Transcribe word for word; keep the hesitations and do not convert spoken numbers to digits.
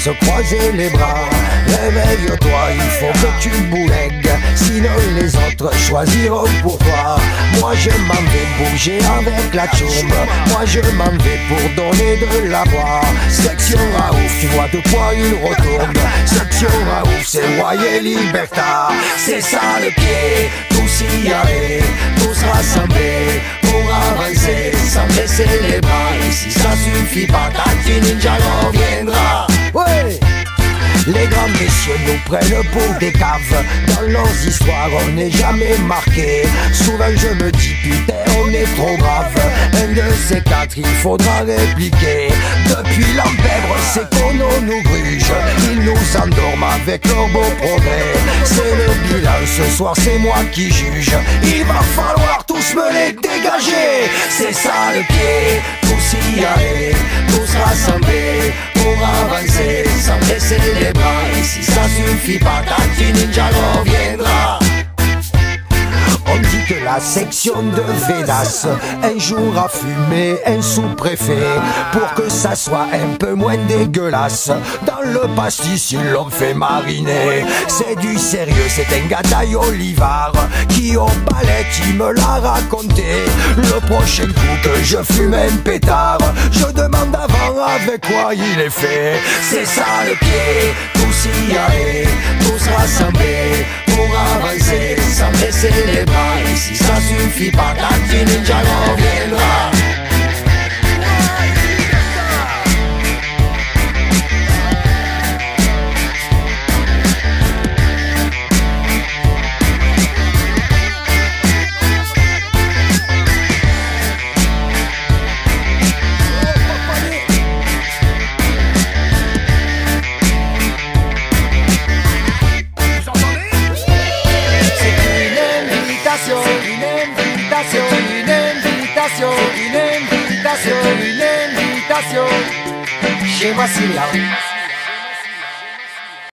se croiser les bras. Réveille-toi, il faut que tu boulègues, sinon les autres choisiront pour toi. Moi je m'en vais bouger avec la tourbe, moi je m'en vais pour donner de la voix. Section Raouf, tu vois de quoi il retourne. Section Raouf, c'est Royer Libertad. C'est ça le pied, tous y aller, tous rassemblés pour avancer sans baisser les bras. Et si ça suffit pas, Tati Ninja reviendra. Ouais. Les grands messieurs nous prennent pour des caves. Dans leurs histoires on n'est jamais marqué. Souvent je me dis putain on est trop grave. Un de ces quatre il faudra répliquer. Depuis l'empèvre c'est qu'on nous gruge. Ils nous endorment avec leurs beaux progrès. C'est le bilan ce soir, c'est moi qui juge. Il va falloir tous me les dégager. C'est ça le pied, tous y aller, tous rassemblés pour avancer sans baisser les bras. Et si ça suffit pas, Tati Ninja reviendra. On dit que la section de Védas un jour a fumé un sous-préfet pour que ça soit un peu moins dégueulasse. Dans le pastis ils l'ont fait mariner. C'est du sérieux, c'est un gars d'Aïe-Olivard qui au balai qui me l'a raconté. Le prochain coup que je fume un pétard, je demande avant avec quoi il est fait. C'est ça le pied, tous y aller, tous rassemblés pour avancer sans baisser les bras. Et si ça suffit pas, Tati Ninja reviendra. Une invitation, une invitation chez Massilia.